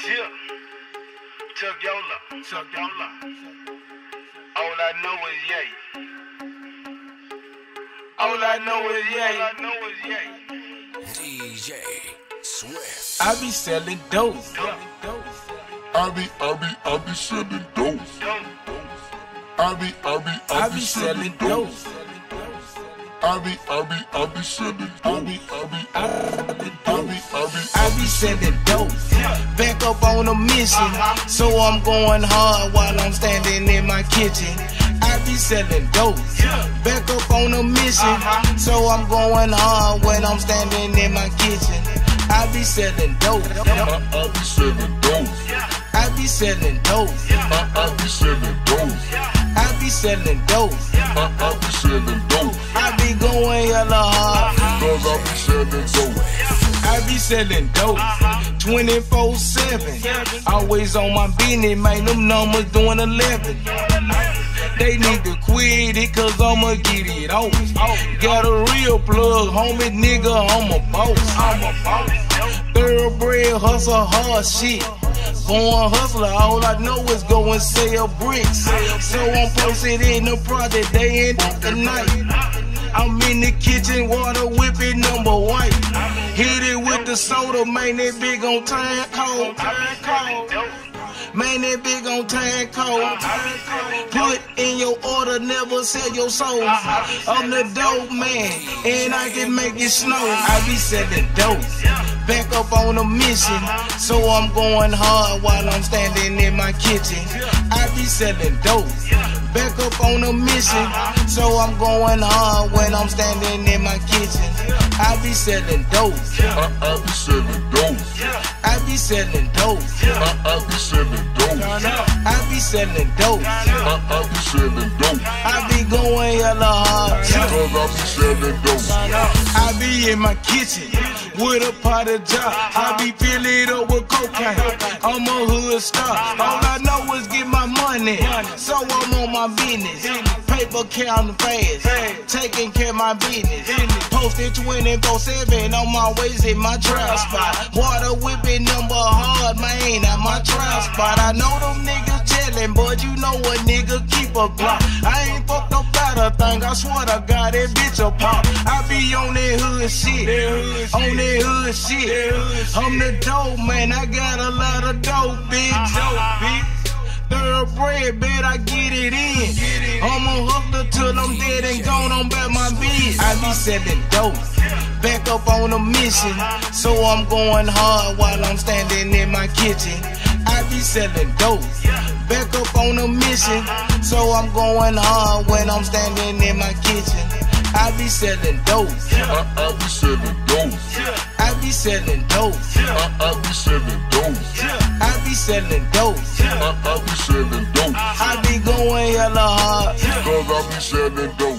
Yeah. Tuck Yola. All I know is yay. All I know is yay. DJ Swift. I be selling dope. I be selling dope. I be selling dope. I be selling dope. I be selling dope. Back up on a mission, so I'm going hard while I'm standing in my kitchen. I be selling dope. Back up on a mission, so I'm going hard when I'm standing in my kitchen. I be selling dope. I be selling dope. I be selling dope. I be selling dope. I be selling dope. I be selling dope. I be going hella hard, Cause I be selling dope. I be selling dope 24/7. Always on my business, man. Them numbers doing 11. They need to quit it, cause I'ma get it off. Got a real plug, homie, nigga, I'm a boss. Thoroughbred hustle hard shit. Born hustler, all I know is go and sell bricks. So I'm posted in the project day and the night. I'm in the kitchen, water whipping number white. Hit it with the soda, man, that big on time cold. Man, that big on time cold. Put in your order, never sell your soul. I'm the dope man, and I can make it snow. I be selling dope. Back up on a mission, so I'm going hard while I'm standing in my kitchen. I be selling dope. Back up on a mission, so I'm going hard when I'm standing in my kitchen. I be selling dope. I be selling dope. I be selling dope. I be selling dope. I be selling dope. I be selling dope. I be going hella hard, Cause I be selling dope. I be in my kitchen with a pot of jar. I be filling it up with cocaine. I'm a hood star. All I know is get my money, so I'm on my business. Paper counting fast, taking care of my business. Posted 24/7 on my ways in my trap spot. Water whipping number hard, man, at my trap spot. I know them niggas chillin', but you know a nigga keep a block. I ain't fucked up about a thing, I swear to God, that bitch a pop. I be on that hood shit, on that hood shit. I'm the dope man, I got a lot of dope, bitch. Thoroughbred, bet I get it in. I'm a hustler till I'm dead and gone on back my bitch. I be selling dope. Back up on a mission, so I'm going hard while I'm standing in my kitchen. I be selling dope. Back up on a mission, so I'm going hard when I'm standing in my kitchen. I be selling dope. I be selling dope. I be selling dope. I be selling dope. I be selling dope. I be selling dope. I be going hella hard, Cause I be selling dope.